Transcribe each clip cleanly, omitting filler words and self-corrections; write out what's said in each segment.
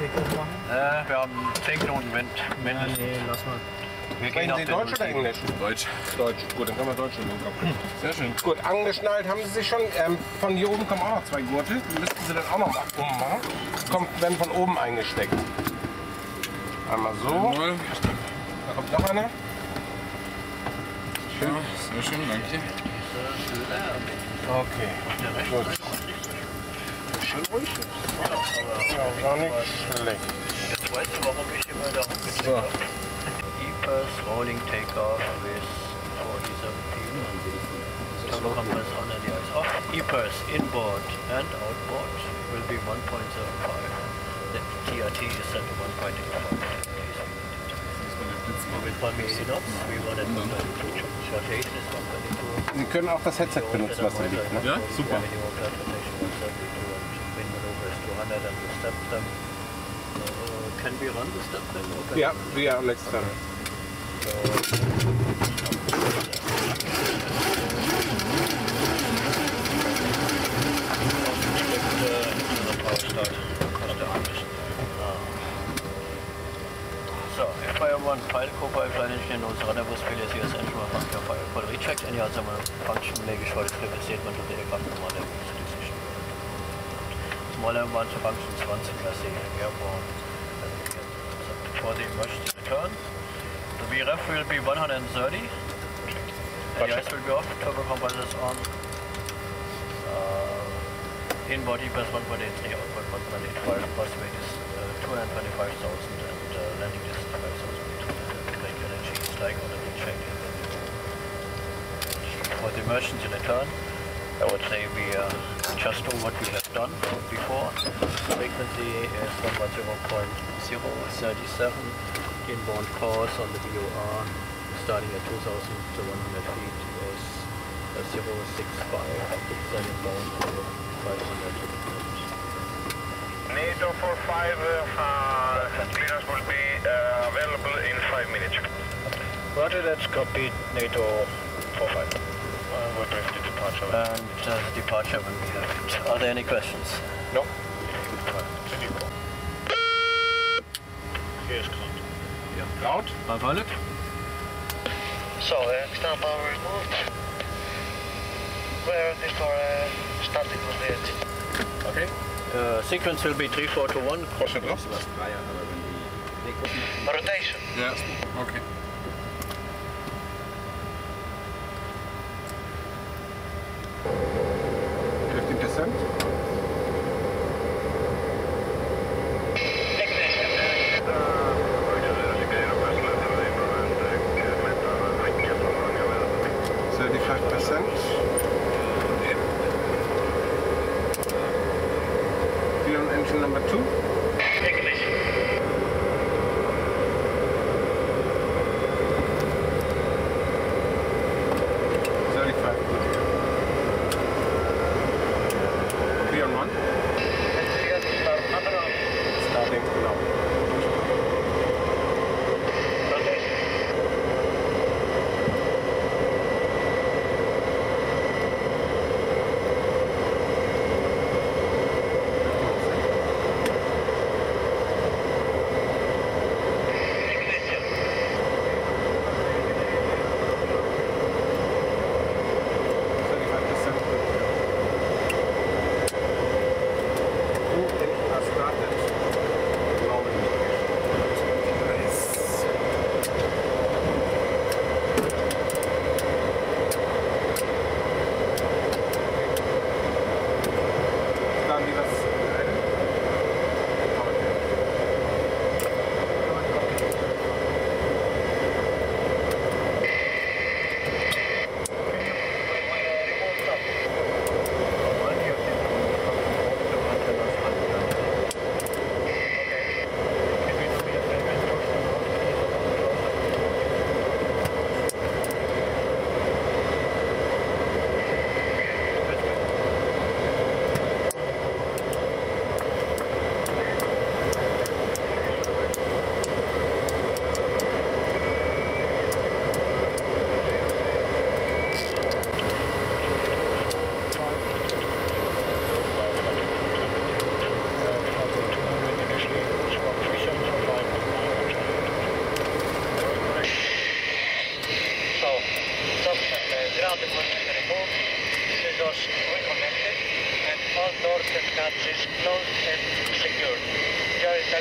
Take-Off machen? Wir haben 10 Knoten Wind mindestens. Nee, lass mal. Sprechen Sie Deutsch oder Englisch? Deutsch. Deutsch. Gut, dann können wir Deutsch in den Kopf. Sehr schön. Gut, angeschnallt haben Sie sich schon. Von hier oben kommen auch noch 2 Gurte. Die müssten Sie dann auch noch mal ummachen. Werden von oben eingesteckt. Einmal so. Jawohl. Da kommt noch einer. Schön. Ja, sehr schön, danke. Okay. Gut. Schön ruhig. Ja, war nicht schlecht. Jetzt weißt du, warum ich immer da rumgeklickt habe. E-Pass Rolling Takeoff with 47 Total compass on the ice off. E-Pass inboard and outboard will be 1.75. The TRT is set to 1.85. With 1 million knots, we wanted 1.2. Shortation is 1.2. Sie können auch das Headset benutzen, was da liegt. Ne? Ja, super. Can we run the step then? Ja, wir next time. So, Fire 1 pilot co-pipeline engineer knows rendezvous failure CS engine will function fire call rechecked. Any other function may be short script statement to the aircraft normal decision. Smaller one to function 20 class A airborne. For the emergency return, the VREF will be 130. The ice will be off, turbo compressors on. Inboard E-Pass 1.83, outboard 1.85. Bus weight is 225,000 and landing distance 5,000 meters. Brake energy is like on the check. For the emergency return, I would say we just do what we have done before. Frequency is 0.037. Inbound course on the VOR starting at 2,100 feet is 065. Then inbound to 500. NATO 45 clearance will be available in 5 minutes. Roger, that's copied. NATO 45. We'll brief the departure. And the departure when we have it. Are there any questions? No. Here's ground. Ja. Laut. My pilot? So, external power removed. We're ready for starting on the engine. Okay. Sequence will be 3, 4, 2, 1. Kostet drauf. Rotation. Ja, okay. Engine number 2. English. 35. Clear on 1. Starting now.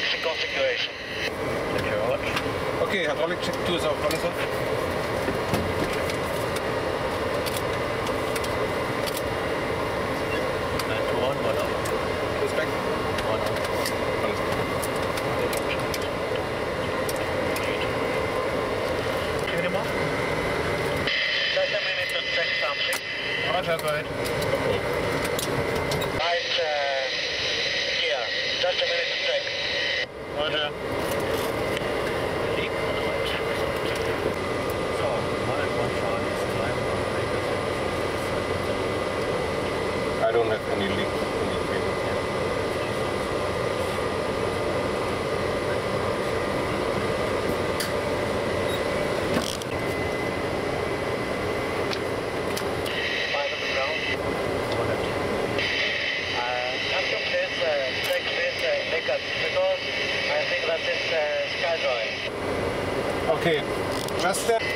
emergency configuration. Thank you very much. Okay, hydraulic check 2 ist auf. Wann ist er? Respekt. Alles gut. Give it a mark. Just a minute to check something. Roger, go ahead. Right here. Just a minute to check. Roger. So, mal schauen, jetzt bleiben I don't have any leaks indicated. Five on the ground. Can you please check this ticket because I think that is SkyDrive. Okay, was denn?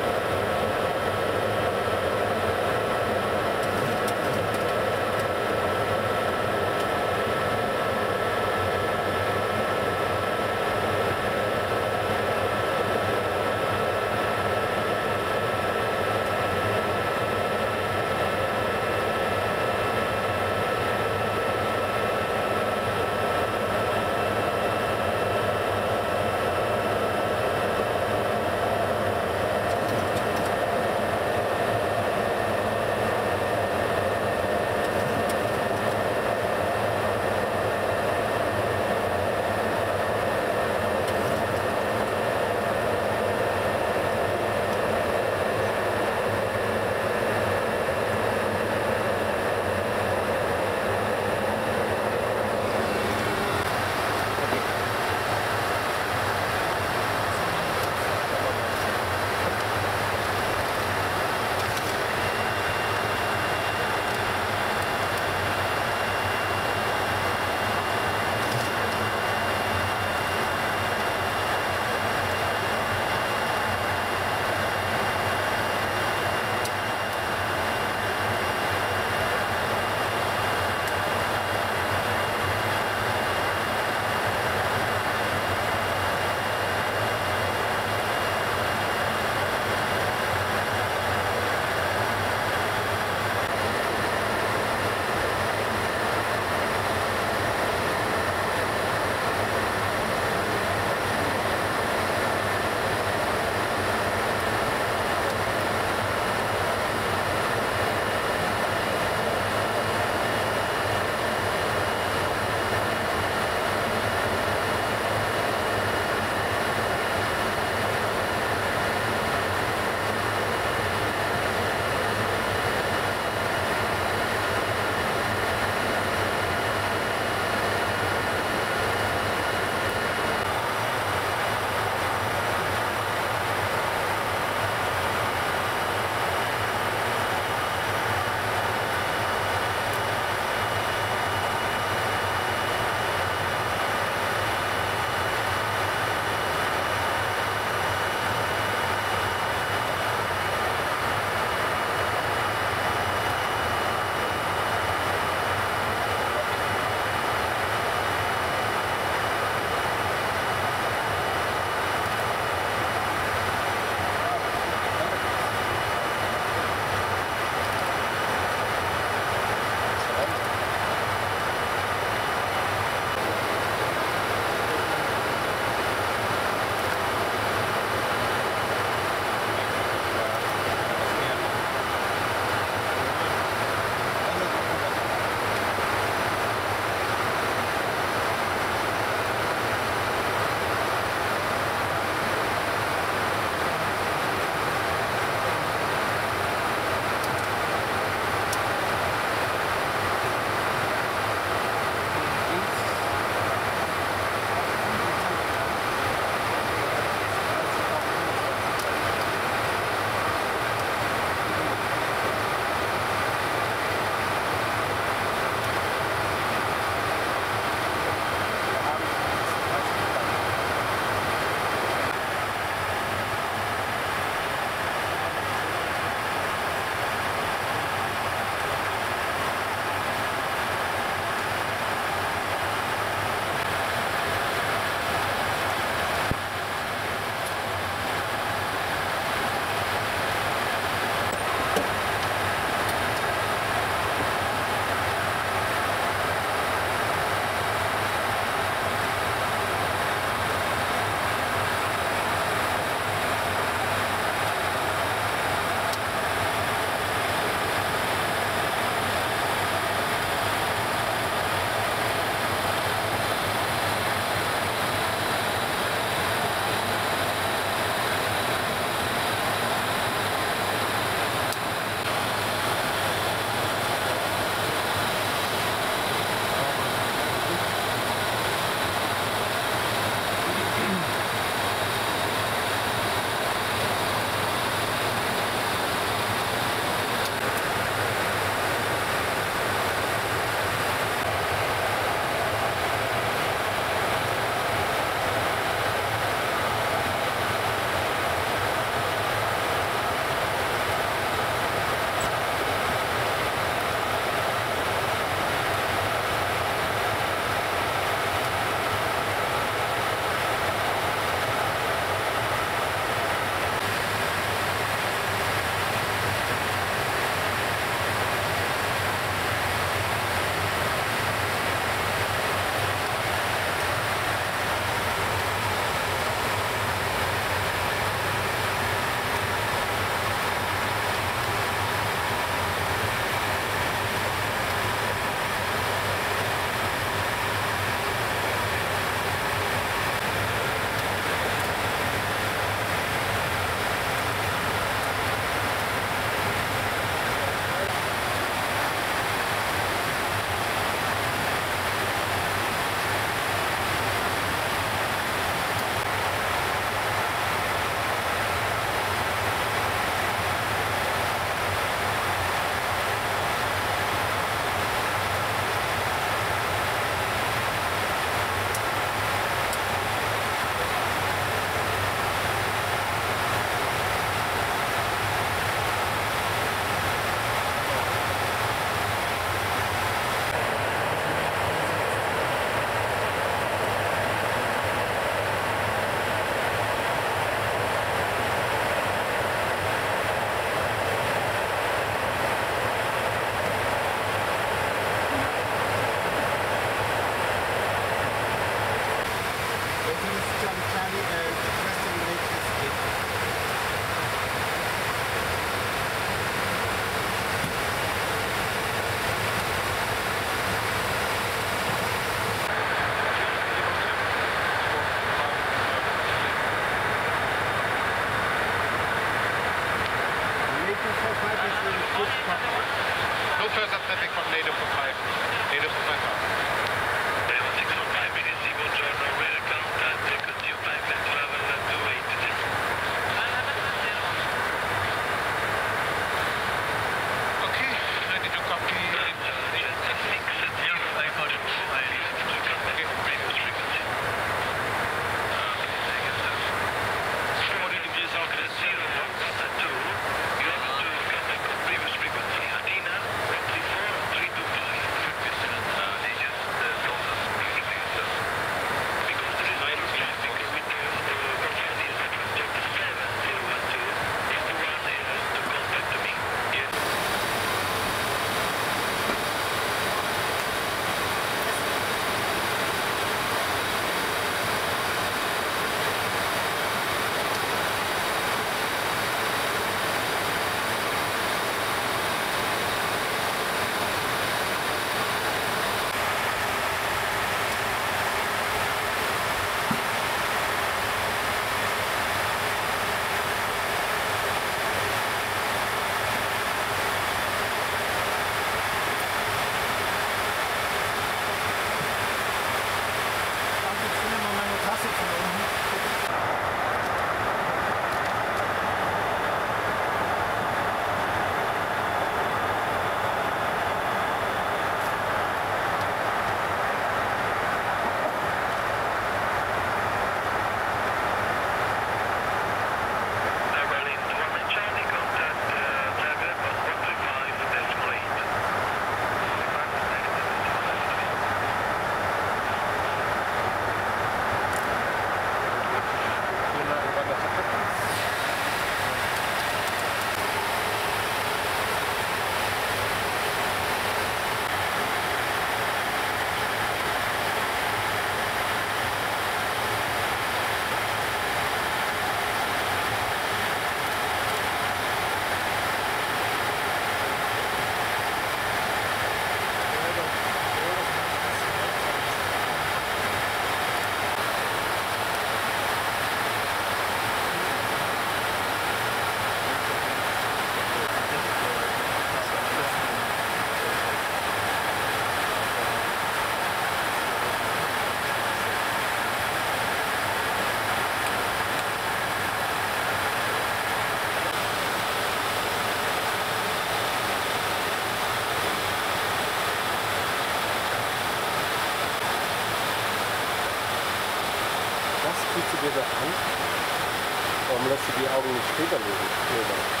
du dir das an? Warum lässt du die Augen nicht später legen?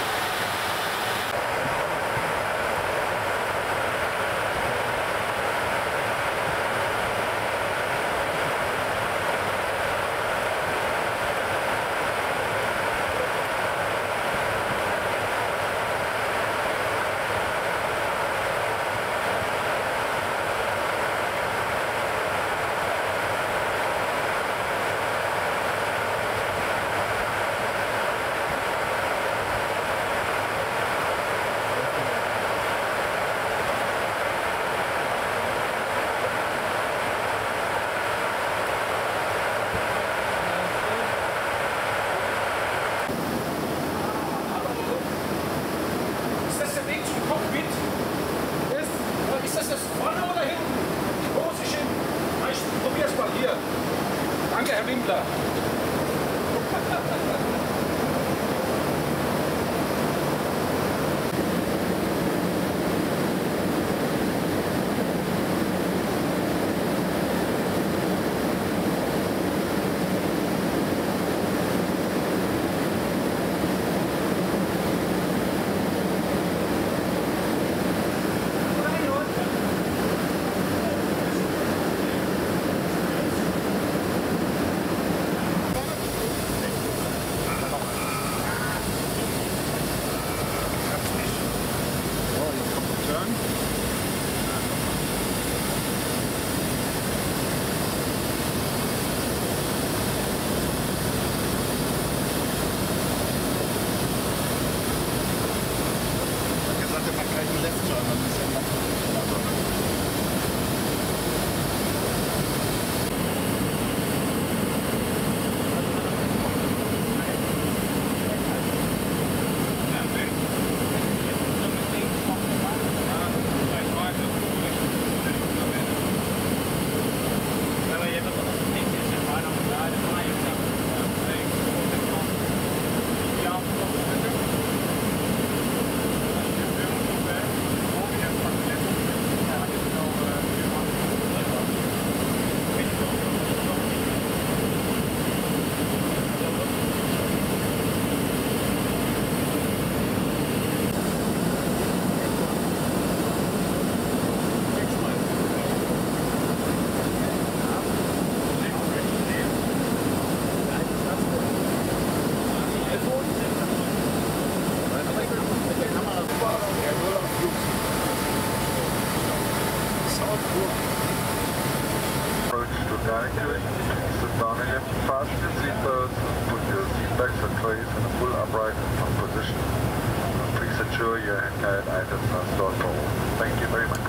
Approach to Geilenkirchen, sit down again, fasten your seatbelts, put your seat backs and trays in a full upright position. Please ensure your hand-carried items are stored for all. Thank you very much.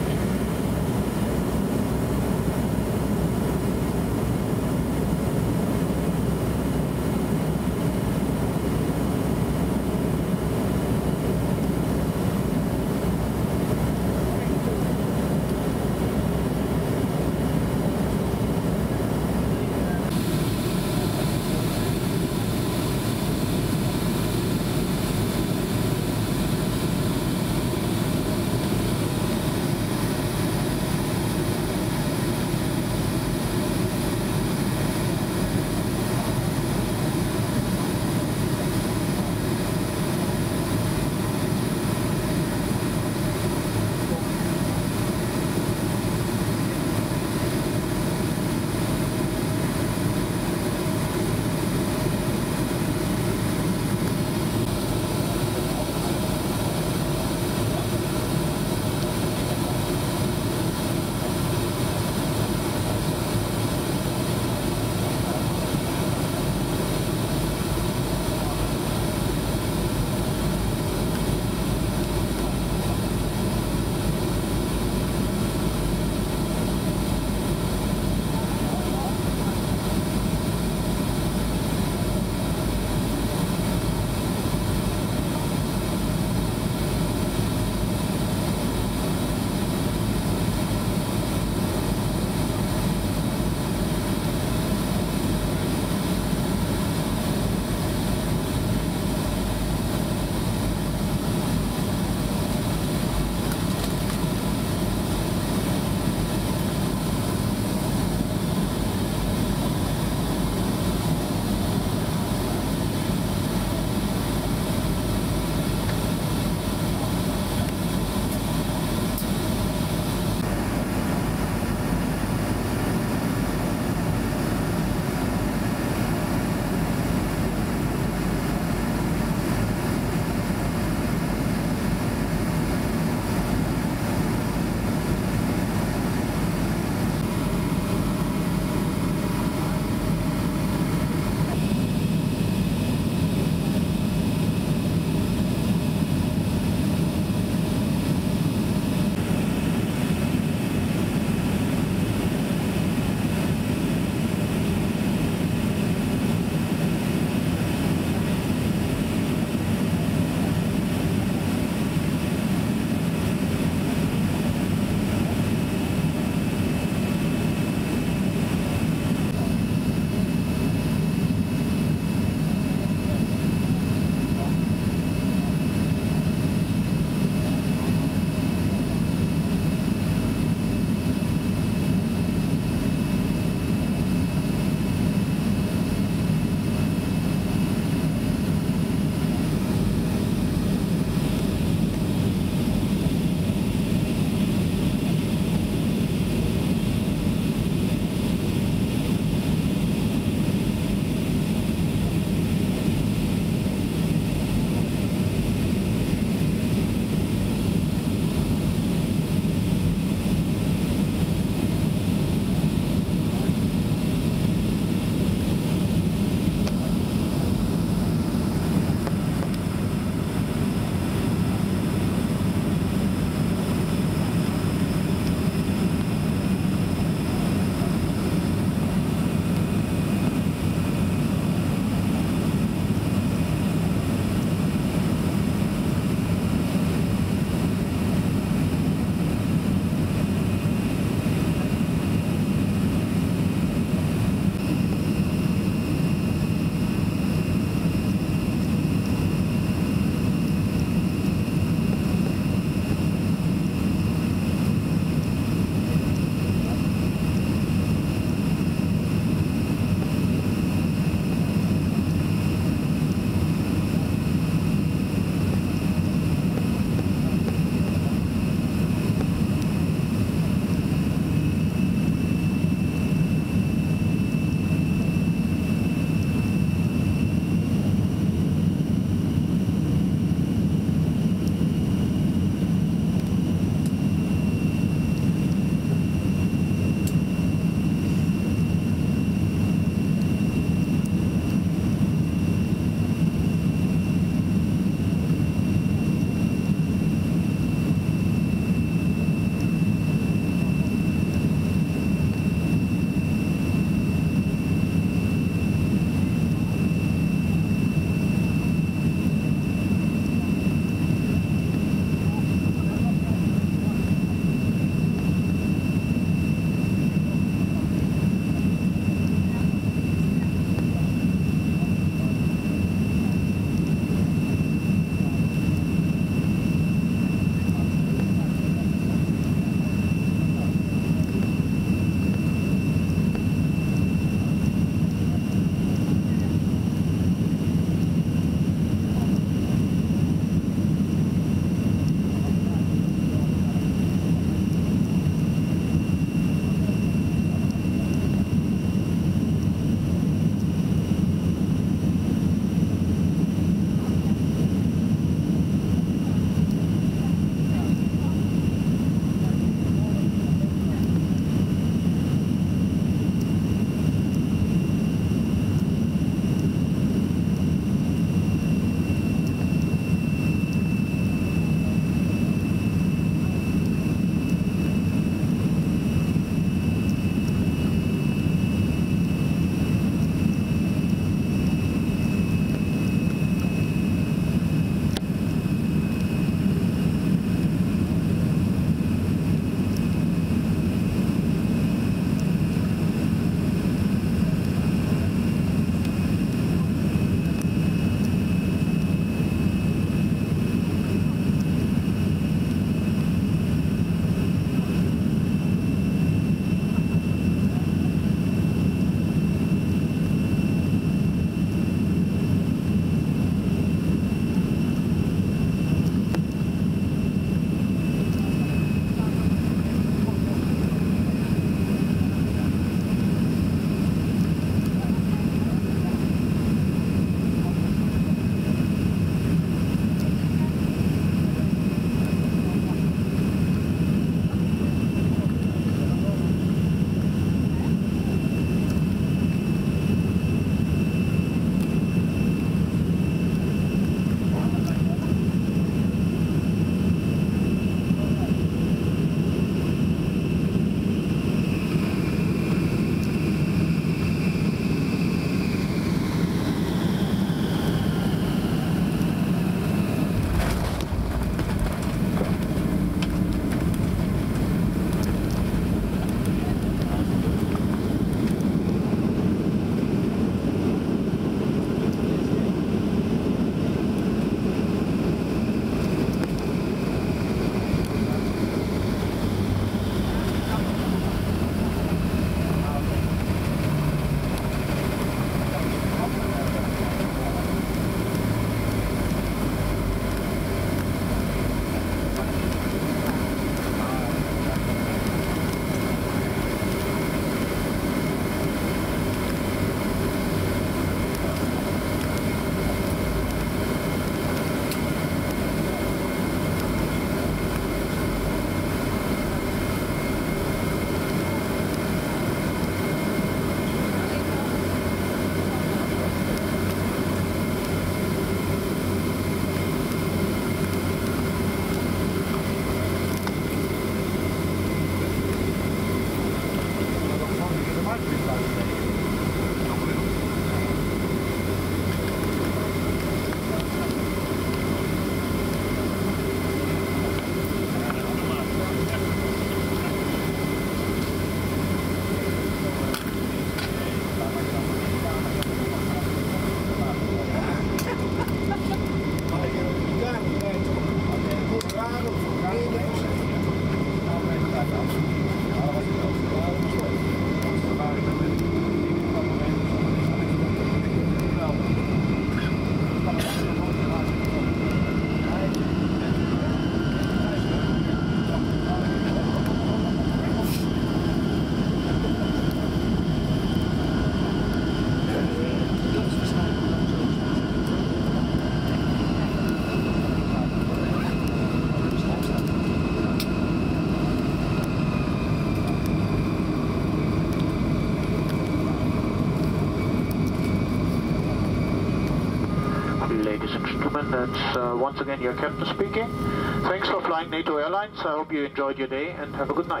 Ladies and gentlemen, that's once again your captain speaking. Thanks for flying NATO Airlines. I hope you enjoyed your day and have a good night.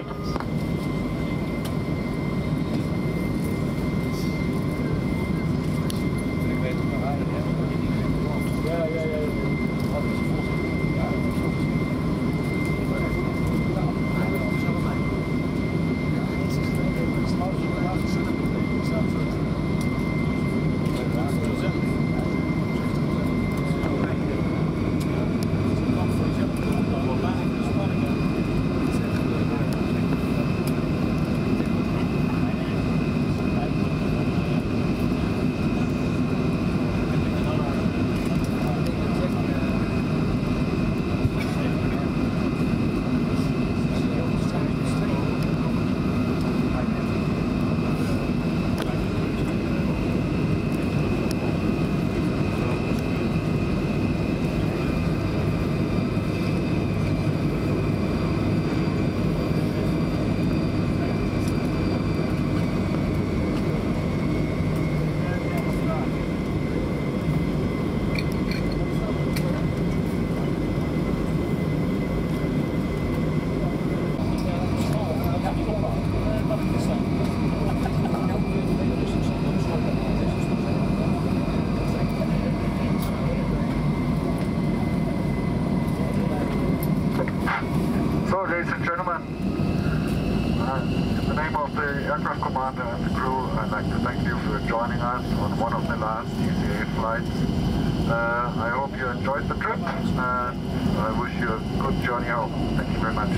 Ladies and gentlemen, in the name of the aircraft commander and the crew, I'd like to thank you for joining us on one of the last E-3A flights. I hope you enjoyed the trip and I wish you a good journey home. Thank you very much.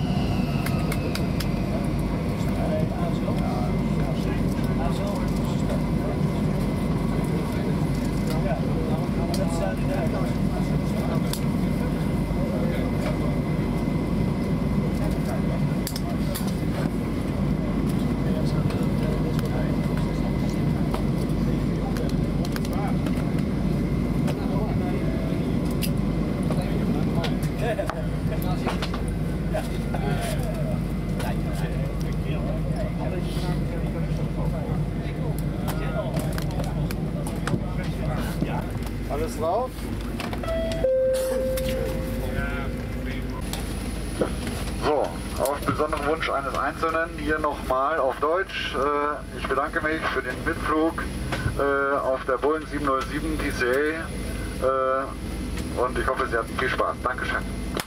Alles drauf? So, auf besonderen Wunsch eines Einzelnen hier nochmal auf Deutsch. Ich bedanke mich für den Mitflug auf der Boeing 707 TCA und ich hoffe, Sie hatten viel Spaß. Dankeschön.